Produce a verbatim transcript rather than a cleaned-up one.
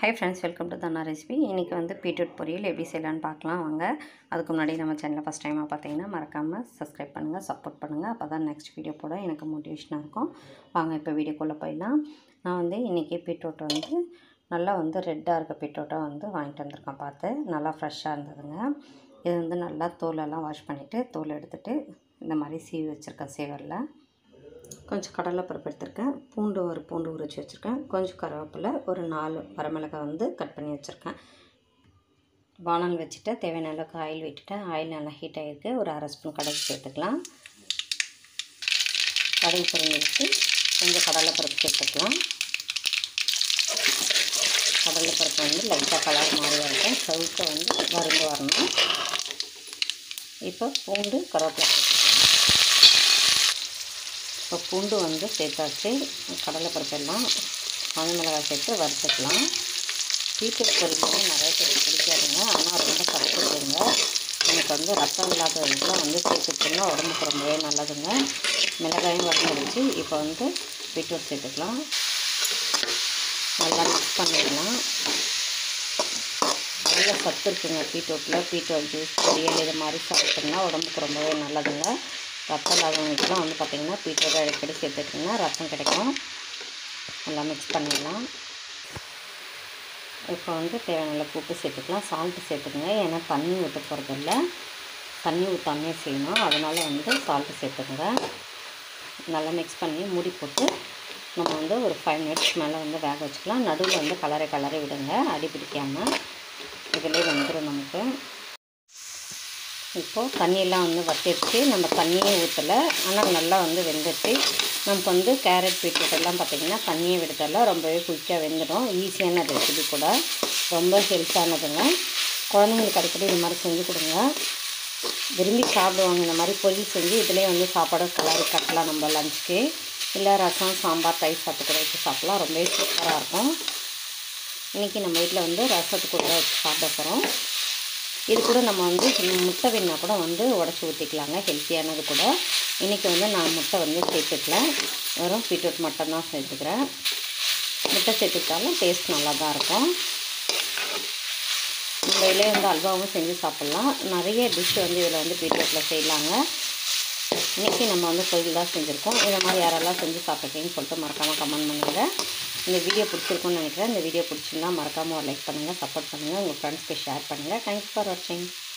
high friends welcome to दन्ना recipe इनकी वो बीट्रूट பொரியல் எப்படி செய்யலாம்னு பார்க்கலாம் வாங்க அதுக்கு முன்னாடி நம்ம சேனலை ஃபர்ஸ்ட் டைமா பார்த்தீங்கன்னா மறக்காம சப்ஸ்கிரைப் பண்ணுங்க சப்போர்ட் பண்ணுங்க அப்பதான் நெக்ஸ்ட் வீடியோ போட எனக்கு மோட்டிவேஷனா இருக்கும் வாங்க இப்போ வீடியோக்குள்ள போய்லாம் நான் வந்து இன்னைக்கு பீட்ரூட் வந்து நல்லா வந்து ரெட்டா இருக்க பீட்ரூட்டா வந்து வாங்கிட்டு வந்திருக்கேன் பார்த்து நல்லா ஃப்ரெஷ்ஷா இருந்ததுங்க இது வந்து நல்லா தோல் எல்லாம் வாஷ் பண்ணிட்டு தோல் எடுத்துட்டு இந்த மாதிரி சீவி வச்சிருக்கேன் சேவல்ல கொஞ்சம் கடலை பருப்பு எடுத்துர்க்கேன் பூண்டு ஒரு பூண்டு உரிச்சு வச்சிருக்கேன் கொஞ்சம் கருவேப்பிலை ஒரு நாலு வரமிளகாய் வந்து கட் பண்ணி வச்சிருக்கேன் வானல் வச்சிட்டு தேவையான அளவுக்கு ஆயில் விட்டுட்டேன் ஆயில் நல்லா ஹீட் ஆயிருக்கு ஒரு அரை ஸ்பூன் கடுகு சேர்த்துக்கலாம் கடுகு பொரிஞ்சிட்டு கொஞ்சம் கடலை பருப்பு சேர்த்துக்கலாம் கடலை பருப்பு வந்து லைட்டாக கலர் மாதிரி இருக்கும் சவுக்க வந்து வறுந்து வரணும் இப்போ பூண்டு கருவேப்பிலை இப்போ பூண்டு வந்து சேர்த்தாச்சு கடலை பருப்பெல்லாம் காஞ்ச மிளகாய் சேர்த்து வறுத்துக்கலாம் பீட்ரூட் பொரியல் நிறைய பேர் பிடிக்காதுங்க ஆனால் ரொம்ப சாப்பிட்டுருங்க எனக்கு வந்து ரத்தம் இல்லாதவங்களுக்குலாம் வந்து சேர்த்துட்டோம்னா உடம்புக்கு ரொம்பவே நல்லதுங்க மிளகாயும் வறுந்துடுச்சு இப்போ வந்து பீட்ரூட் சேர்த்துக்கலாம் நல்லா மிக்ஸ் பண்ணிடலாம் நல்ல சத்து இருக்குங்க பீட்ரூட்டில் பீட்ரூட் ஜூஸ் பொரியல் இது மாதிரி சாப்பிட்டோம்னா உடம்புக்கு ரொம்பவே நல்லதுங்க ரத்தம் இல்லாதவங்களுக்குலாம் வந்து பார்த்திங்கன்னா பீட்ரூட் அடிக்கடி சேர்த்துட்டிங்கன்னா ரத்தம் கிடைக்கும் நல்லா மிக்ஸ் பண்ணிடலாம் இப்போ வந்து தேவையான அளவுக்கு உப்பு சேர்த்துக்கலாம் சால்ட்டு சேர்த்துக்குங்க ஏன்னா தண்ணி ஊற்ற போகிறதில்ல தண்ணி ஊற்றாமே செய்யணும் அதனால் வந்து சால்ட்டு சேர்த்துக்குங்க நல்லா மிக்ஸ் பண்ணி மூடி போட்டு நம்ம வந்து ஒரு ஃபைவ் மினிட்ஸ் மேலே வந்து வேக வச்சுக்கலாம் நடுவில் வந்து கலரை கலரை விடுங்க அடி பிடிக்காமல் இதிலே வந்துடும் நமக்கு இப்போது தண்ணியெல்லாம் வந்து வற்றிடுச்சு நம்ம தண்ணியே ஊற்றலை ஆனால் நல்லா வந்து வெந்துடுச்சு நமக்கு வந்து கேரட் பீட்ரூட் எல்லாம் பார்த்திங்கன்னா தண்ணியை விடுறதெல்லாம் ரொம்பவே குயிக்காக வெந்துடும் ஈஸியான ரெசிபி கூட ரொம்ப ஹெல்த்தானதுங்க குழந்தைங்களுக்கு அடிக்கடி இது மாதிரி செஞ்சு கொடுங்க விரும்பி சாப்பிடுவாங்க இந்த மாதிரி பொரியல் செஞ்சு இதிலே வந்து சாப்பாடு கலரி கட்டலாம் நம்ம லஞ்சுக்கு இல்லை ரசம் சாம்பார் தயிர் சாப்பிட்டு கூட வச்சு சாப்பிட்லாம் ரொம்பவே சூப்பராக இருக்கும் இன்றைக்கி நம்ம வீட்டில் வந்து ரசத்துக்கு கூட வச்சு சாப்பிட போகிறோம் இது கூட நம்ம வந்து முட்டை வேணா கூட வந்து உடச்சி ஊற்றிக்கலாங்க ஹெல்த்தியானது கூட இன்றைக்கி வந்து நான் முட்டை வந்து சேர்த்துக்கல வெறும் பீட்ரூட் மட்டும்தான் சேர்த்துக்கிறேன் முட்டை சேர்த்துக்கிட்டாலும் டேஸ்ட் நல்லா தான் இருக்கும் நம்ம இதிலே வந்து அல்வாவும் செஞ்சு சாப்பிட்லாம் நிறைய டிஷ் வந்து இதில் வந்து பீட்ரூட்டில் செய்யலாங்க இன்றைக்கி நம்ம வந்து பொரியல் தான் செஞ்சுருக்கோம் இதை மாதிரி யாரெல்லாம் செஞ்சு சாப்பிட்ருக்கீங்கன்னு சொல்லிட்டு மறக்காமல் கமெண்ட் பண்ணுங்கள் இந்த வீடியோ பிடிச்சிருக்குன்னு நினைக்கிறேன் இந்த வீடியோ பிடிச்சிருந்தா மறக்காமல் ஒரு லைக் பண்ணுங்கள் சப்போர்ட் பண்ணுங்கள் உங்கள் ஃப்ரெண்ட்ஸ்க்கு ஷேர் பண்ணுங்கள் தேங்க்ஸ் ஃபார் வாட்சிங்